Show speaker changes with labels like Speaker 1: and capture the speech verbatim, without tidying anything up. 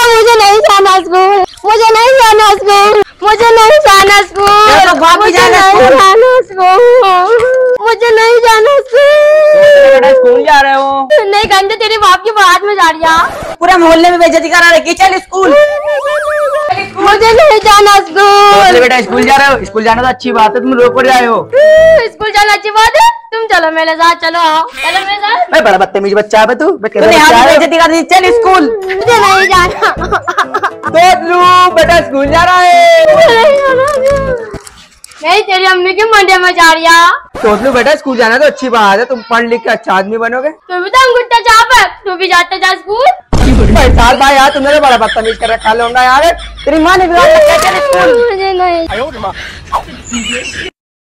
Speaker 1: मुझे नहीं जाना स्कूल, मुझे नहीं जाना स्कूल, मुझे नहीं जाना स्कूल, मुझे नहीं जाना स्कूल, मुझे नहीं जाना स्कूल।
Speaker 2: स्कूल जा रहे हो?
Speaker 1: नहीं गंजे, तेरे बाप की बारात में जा रही है।
Speaker 2: पूरा मोहल्ले में बेइज्जती करा रहे। चल स्कूल।
Speaker 1: मुझे नहीं जाना स्कूल।
Speaker 2: बेटा स्कूल जा रहे हो? स्कूल जाना तो अच्छी बात है, तुम रोक कर जाए हो।
Speaker 1: स्कूल जाना अच्छी बात है, तुम चलो मेरे साथ। चलो आओ, चलो मेरे साथ।
Speaker 2: मैं बड़ा बदतमीज बच्चा है तू। बेइज्जती कर दी। चल स्कूल।
Speaker 1: मुझे नहीं जाना।
Speaker 2: तो बेटा स्कूल जा रहा है।
Speaker 1: नहीं, तेरी अम्मी की मंडे में जा रही है।
Speaker 2: सोच लो बेटा, स्कूल जाना तो अच्छी बात है, तुम पढ़ लिख के अच्छा आदमी बनोगे।
Speaker 1: तू भी तो अंगूठा चाप है, तू भी जाते जा स्कूल।
Speaker 2: भाई यार, तुमने तो बड़ा बदतमीज कर रखा। लोंगा यार, तेरी माँ ने बिगाड़ रखा है। चल स्कूल।
Speaker 1: मुझे नहीं।